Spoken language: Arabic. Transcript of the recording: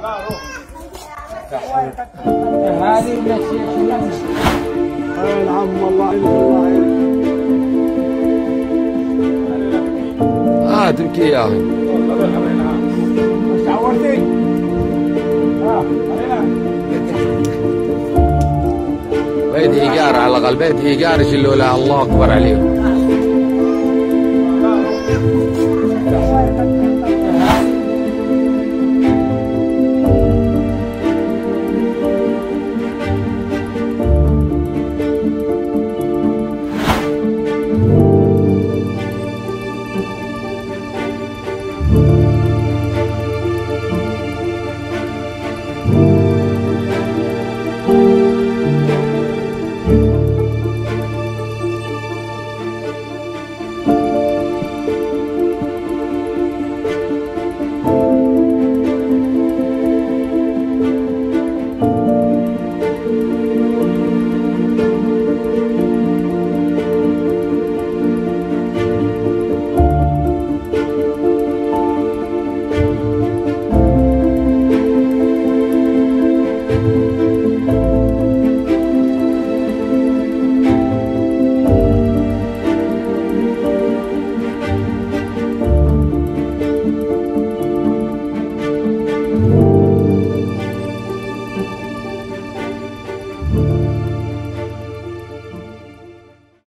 هذه ولا شيء نعم والله يعينك. تبكي يا اخي. عورتي. بيت ايجار على الاقل، بيت ايجار يشيلوا له. الله اكبر عليهم.